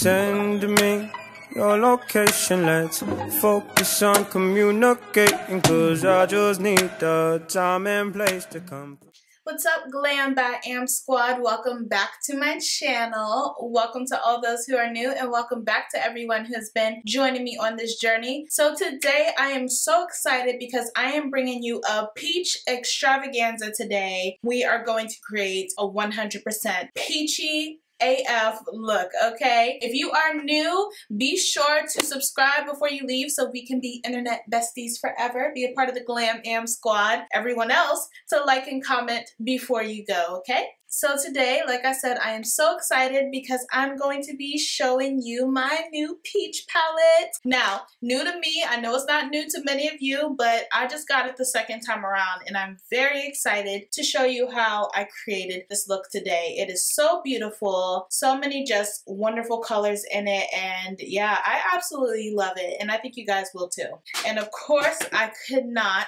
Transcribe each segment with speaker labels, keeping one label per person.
Speaker 1: Send me your location, let's focus on communicating, cause I just need the time and place to come.
Speaker 2: What's up, Glam Am squad? Welcome back to my channel. Welcome to all those who are new, and welcome back to everyone who has been joining me on this journey. So today I am so excited because I am bringing you a peach extravaganza today. We are going to create a 100% peachy AF look, okay? If you are new, be sure to subscribe before you leave so we can be internet besties forever. Be a part of the Glam Am squad. Everyone else to like and comment before you go, okay? So today, like I said, I am so excited because I'm going to be showing you my new peach palette. Now, new to me, I know it's not new to many of you, but I just got it the second time around and I'm very excited to show you how I created this look today. It is so beautiful, so many just wonderful colors in it, and yeah, I absolutely love it, and I think you guys will too. And of course, I could not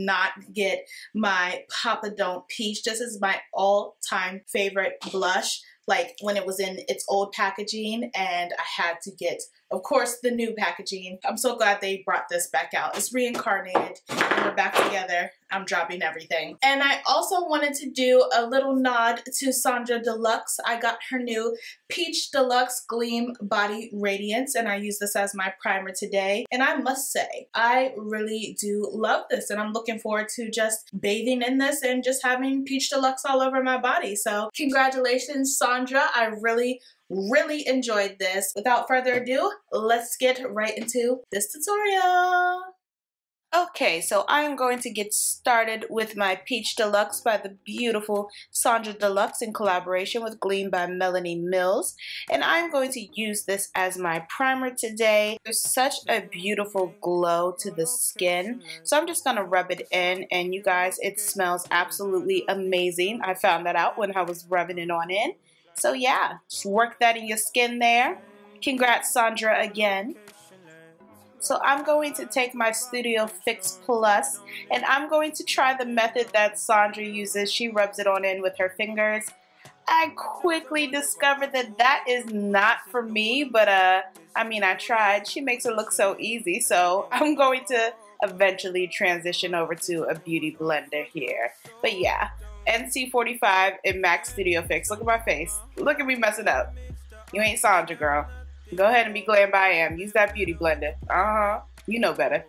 Speaker 2: get my Papa Don't Peach. This is my all-time favorite blush, like when it was in its old packaging, and I had to get, of course, the new packaging. I'm so glad they brought this back out. It's reincarnated and we're back together. I'm dropping everything. And I also wanted to do a little nod to Sandra Deluxe. I got her new Peach Deluxe Gleam Body Radiance, and I use this as my primer today. And I must say, I really do love this, and I'm looking forward to just bathing in this and just having Peach Deluxe all over my body. So congratulations, Sandra. I really enjoyed this. Without further ado, let's get right into this tutorial. Okay, so I'm going to get started with my Peach Deluxe by the beautiful Sandra Deluxe in collaboration with Gleam by Melanie Mills. And I'm going to use this as my primer today. There's such a beautiful glow to the skin. So I'm just going to rub it in, and you guys, it smells absolutely amazing. I found that out when I was rubbing it on in. So yeah, just work that in your skin there. Congrats, Sandra, again. So I'm going to take my Studio Fix Plus, and I'm going to try the method that Sandra uses. She rubs it on in with her fingers. I quickly discovered that that is not for me, but I mean, I tried. She makes it look so easy, so I'm going to eventually transition over to a beauty blender here. But yeah, NC45 in Mac Studio Fix. Look at my face. Look at me messing up. You ain't Sandra, girl. Go ahead and be Glam I Am. Use that beauty blender. You know better.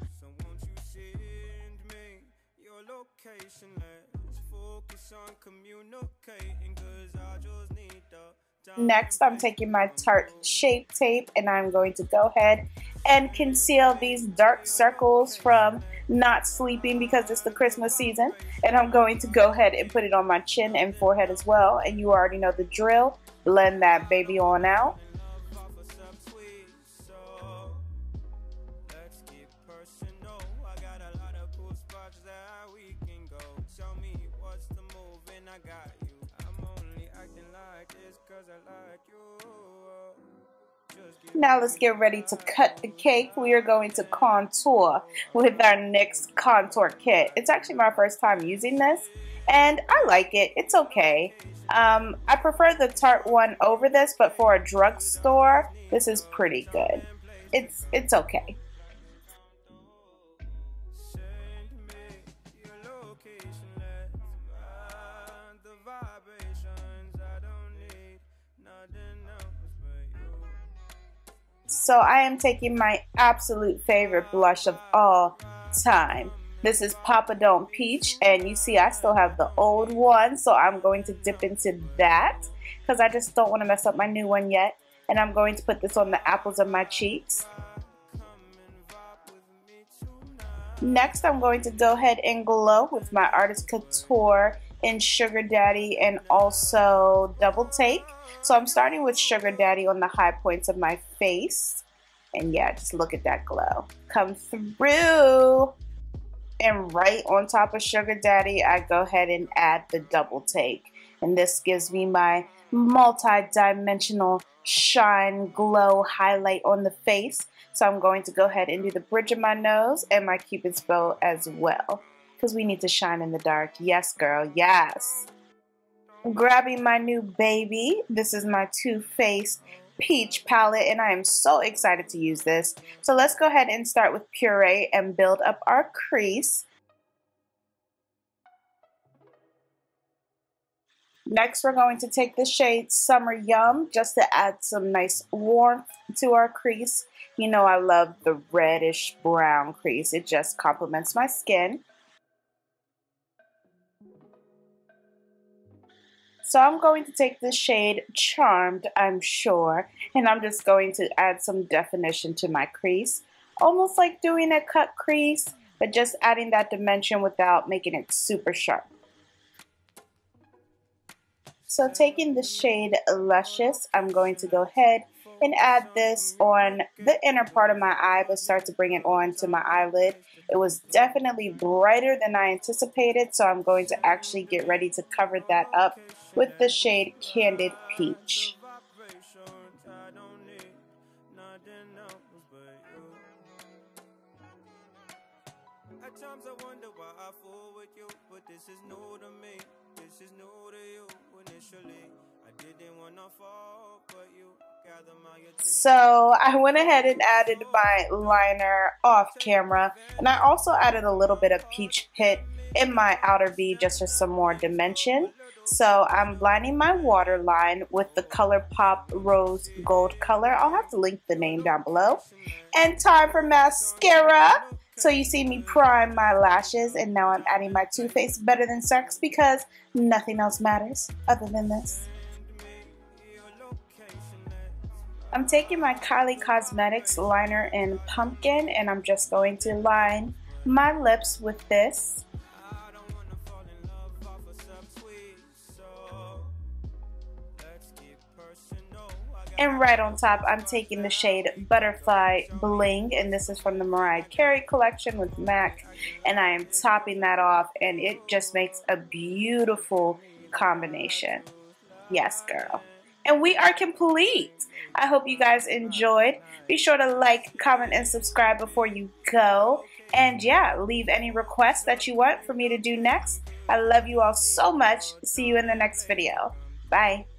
Speaker 2: Next, I'm taking my Tarte Shape Tape, and I'm going to go ahead and conceal these dark circles from not sleeping because it's the Christmas season. And I'm going to go ahead and put it on my chin and forehead as well. And you already know the drill. Blend that baby on out. Now let's get ready to cut the cake. We are going to contour with our NYX contour kit. It's actually my first time using this, and I like it. It's okay. I prefer the Tarte one over this, but for a drugstore, this is pretty good. It's okay. So I am taking my absolute favorite blush of all time. This is Papa Don't Peach, and you see I still have the old one, so I'm going to dip into that because I just don't want to mess up my new one yet. And I'm going to put this on the apples of my cheeks. Next, I'm going to go ahead and glow with my Artist Couture in Sugar Daddy and also Double Take. So I'm starting with Sugar Daddy on the high points of my face. And yeah, just look at that glow. Come through. And right on top of Sugar Daddy, I go ahead and add the Double Take. And this gives me my multi-dimensional shine, glow, highlight on the face. So I'm going to go ahead and do the bridge of my nose and my Cupid's bow as well, because we need to shine in the dark. Yes, girl, yes. Grabbing my new baby. This is my Too Faced Peach palette, and I am so excited to use this. So let's go ahead and start with Puree and build up our crease. Next, we're going to take the shade Summer Yum just to add some nice warmth to our crease. You know I love the reddish brown crease. It just complements my skin. So I'm going to take the shade Charmed, I'm sure, and I'm just going to add some definition to my crease. Almost like doing a cut crease, but just adding that dimension without making it super sharp. So taking the shade Luscious, I'm going to go ahead and add this on the inner part of my eye, but start to bring it on to my eyelid. It was definitely brighter than I anticipated, so I'm going to actually get ready to cover that up with the shade Candid Peach.
Speaker 1: At times I wonder why I fool with you, but this is new to me. This is new to you. Initially, I didn't want to fall, but you gather my attention.
Speaker 2: So I went ahead and added my liner off camera, and I also added a little bit of Peach Pit in my outer V just for some more dimension. So I'm blinding my waterline with the ColourPop Rose Gold color. I'll have to link the name down below. And time for mascara. So you see me prime my lashes, and now I'm adding my Too Faced Better Than Sex because nothing else matters other than this. I'm taking my Kylie Cosmetics liner in Pumpkin, and I'm just going to line my lips with this. And right on top, I'm taking the shade Butterfly Bling, and this is from the Mariah Carey collection with MAC, and I am topping that off, and it just makes a beautiful combination. Yes, girl. And we are complete. I hope you guys enjoyed. Be sure to like, comment, and subscribe before you go. And yeah, leave any requests that you want for me to do next. I love you all so much. See you in the next video. Bye.